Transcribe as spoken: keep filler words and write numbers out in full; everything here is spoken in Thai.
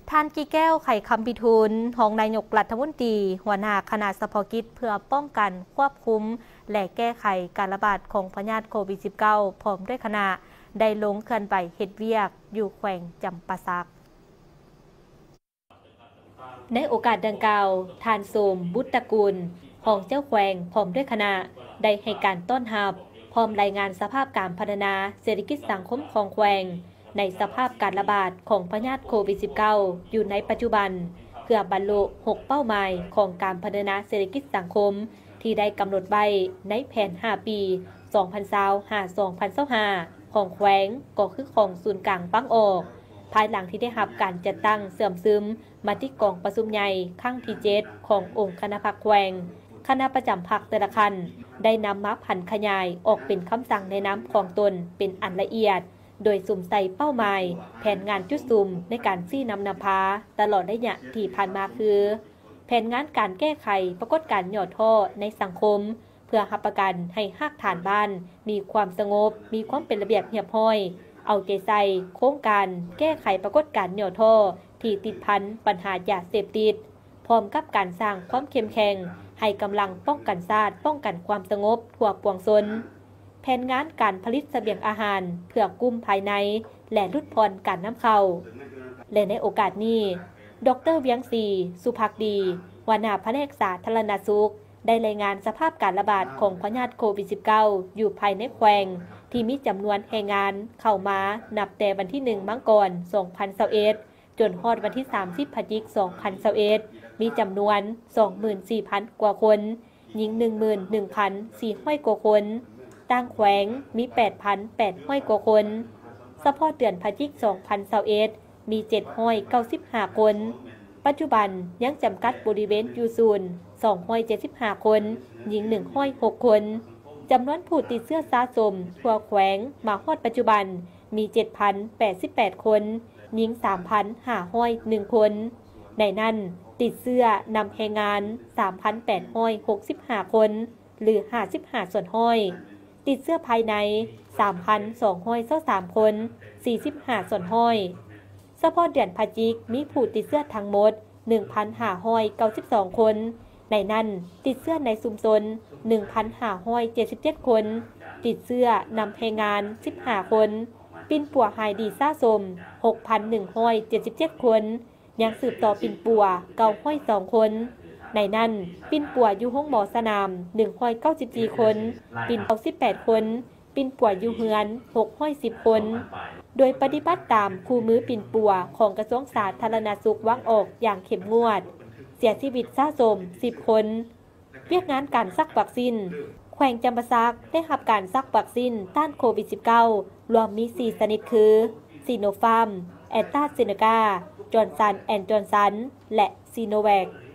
ท่านกี่แก้วไข่คำพิทูลรองนายกรัฐมนตรีหัวหน้าคณะเฉพาะกิจเพื่อป้องกันควบคุมและแก้ไขการระบาดของพยาธิโควิด สิบเก้า พร้อมด้วยคณะได้ลงเคลื่อนไปเฮ็ดเวียกอยู่แขวงจำปาสักในโอกาสดังกล่าวท่านโสมบุตรกุลของเจ้าแขวงพร้อมด้วยคณะได้ให้การต้อนรับพร้อมรายงานสภาพการพัฒนาเศรษฐกิจสังคมของแขวงในสภาพการระบาดของพยาธิโควิด สิบเก้า อยู่ในปัจจุบันเพื่อบรรลุหกเป้าหมายของการพัฒนาเศรษฐกิจสังคมที่ได้กำหนดไว้ในแผนห้าปี สองพันยี่สิบ ห้า สองพันยี่สิบห้า ของแขวงก็คือของศูนย์กลางปังออกภายหลังที่ได้รับการจัดตั้งเสื่อมซึมมาที่กองประชุมใหญ่ครั้งที่เจ็ดขององค์คณะพรรคแขวงคณะประจำพรรคแต่ละคันได้นำมาผันขยายออกเป็นคำสั่งในน้ำของตนเป็นอันละเอียดโดยสุ่มใส่เป้าหมายแผนงานจุดสุ่มในการซี่นำนำพาตลอดระยะที่ผ่านมาคือแผนงานการแก้ไขปรากฏการณ์หย่อท่อในสังคมเพื่อรับประกันให้ภาคฐานบ้านมีความสงบมีความเป็นระเบียบเรียบร้อยเอาใจใส่โครงการแก้ไขปรากฏการณ์หย่อท่อที่ติดพันปัญหายาเสพติดพร้อมกับการสร้างความเข้มแข็งให้กำลังป้องกันชาติป้องกันความสงบทั่วปวงชนแผนงานการผลิตเสบียงอาหารเพื่อกุ้มภายในและลดพรการน้ำเข้าและในโอกาสนี้ดร.เวียงศรีสุภักดีหัวหน้าแผนกสาธารณสุขได้รายงานสภาพการระบาดของพยาธิโควิด สิบเก้า อยู่ภายในแขวงที่มีจำนวนแรงงานเข้ามานับแต่วันที่หนึ่งมังกรสองพันยี่สิบเอ็ดจนฮอดวันที่สามสิบพฤศจิกายนสองพันยี่สิบเอ็ดมีจำนวน สองหมื่นสี่พัน กว่าคนหญิง หนึ่งหมื่นหนึ่งพันสี่ร้อย กว่าคนต่างแขวงมี แปดพันแปดร้อย กว่าคนเฉพาะเดือนพฤศจิกายนสองพันยี่สิบเอ็ดมีเจ็ดร้อยเก้าสิบห้าคนปัจจุบันยังจำกัดบริเวณอยู่ศูนย์สองร้อยเจ็ดสิบห้าคนหญิงหนึ่งร้อยหกคนจำนวนผู้ติดเชื้อสะสมทั่วแขวงมาฮอดปัจจุบันมี เจ็ดพันแปดสิบแปด คนหญิง สามพันห้าร้อยเอ็ด คนในนั้นติดเชื้อนำแรงงาน สามพันแปดร้อยหกสิบห้า คนหรือห้าสิบห้าส่วนห้อยติดเชื้อภายใน สามพันสองร้อยยี่สิบสาม คนสี่สิบห้าส่วนห้อยเฉพาะเดือนพฤศจิกายนมีผู้ติดเชื้อทั้งหมด หนึ่งพันห้าร้อยเก้าสิบสอง คนในนั้นติดเชื้อในชุมชน หนึ่งพันห้าร้อยเจ็ดสิบเจ็ด คนติดเชื้อนำแรงงานสิบห้าคนปิ่นปัวหายดีสะสม หกพันหนึ่งร้อยเจ็ดสิบเจ็ด คนยังสืบต่อปิ่นปัวเก้าร้อยสอง คนในนั้นปิ่นปัวอยู่ห้องหมอสนามหนึ่งร้อยเก้าสิบสี่ คนปิ่นเก้าสิบแปด คนปิ่นปัวอยู่เฮือนหกร้อยสิบ คนโดยปฏิบัติตามคู่มือปิ่นปัวของกระทรวงสาธารณสุขวางออกอย่างเข้มงวดเสียชีวิตสะสมสิบคนเวียกงานการซักวัคซีนแขวงจำปาสักได้รับการซักวัคซีนต้านโควิด สิบเก้า รวมมีสี่ชนิดคือซีโนฟาร์มแอสตราเซเนกาจอร์นสันแอนด์จอร์นสันและซีโนแวค